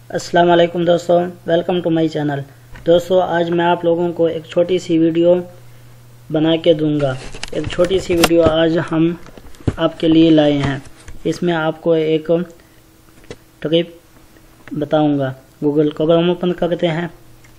अस्सलाम वालेकुम दोस्तों, वेलकम टू माय चैनल। दोस्तों, आज मैं आप लोगों को एक छोटी सी वीडियो बना के दूंगा। एक छोटी सी वीडियो आज हम आपके लिए लाए हैं। इसमें आपको एक ट्रिक बताऊंगा। गूगल क्रोम ओपन करते हैं।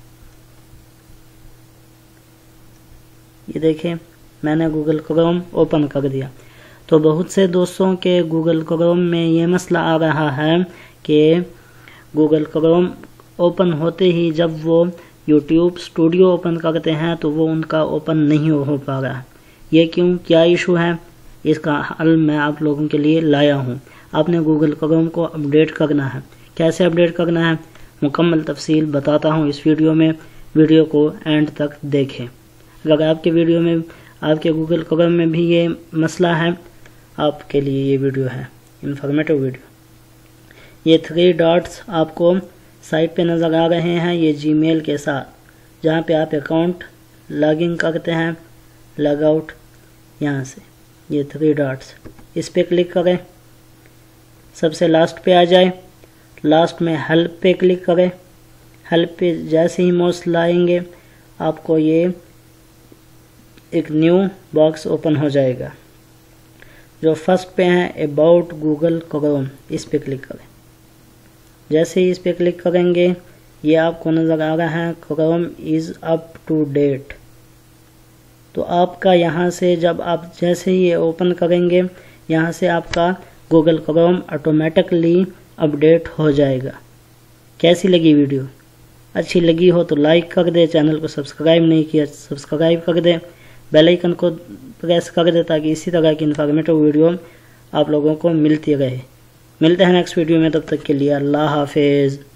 ये देखें, मैंने गूगल क्रोम ओपन कर दिया। तो बहुत से दोस्तों के गूगल क्रोम में ये मसला आ रहा है कि गूगल क्रोम ओपन होते ही जब वो यूट्यूब स्टूडियो ओपन करते हैं तो वो उनका ओपन नहीं हो पा रहा है। ये क्यों, क्या इशू है, इसका हल मैं आप लोगों के लिए लाया हूँ। आपने गूगल क्रोम को अपडेट करना है। कैसे अपडेट करना है, मुकम्मल तफसील बताता हूँ इस वीडियो में। वीडियो को एंड तक देखें। अगर आपके वीडियो में, आपके गूगल क्रोम में भी ये मसला है, आपके लिए ये वीडियो है, इंफॉर्मेटिव वीडियो। ये 3 डॉट्स आपको साइट पे नज़र आ रहे हैं, ये जीमेल के साथ, जहाँ पे आप अकाउंट लॉगिन करते हैं, लॉग आउट, यहाँ से ये 3 डॉट्स, इस पे क्लिक करें। सबसे लास्ट पे आ जाए, लास्ट में हेल्प पे क्लिक करें। हेल्प पे जैसे ही माउस लाएंगे आपको ये एक न्यू बॉक्स ओपन हो जाएगा। जो फर्स्ट पे है अबाउट गूगल क्रोम, इस पे क्लिक करें। जैसे ही इस पे क्लिक करेंगे ये आपको नज़र आ रहा है Chrome is up to date. तो आपका यहाँ से जब आप जैसे ही ये ओपन करेंगे, यहाँ से आपका गूगल क्रोम ऑटोमेटिकली अपडेट हो जाएगा। कैसी लगी वीडियो? अच्छी लगी हो तो लाइक कर दे, चैनल को सब्सक्राइब नहीं किया सब्सक्राइब कर दे, बेल आइकन को प्रेस कर दे ताकि इसी तरह की इन्फॉर्मेटिव वीडियो आप लोगों को मिलती रहे। मिलते हैं नेक्स्ट वीडियो में, तब तक के लिए अल्लाह हाफिज़।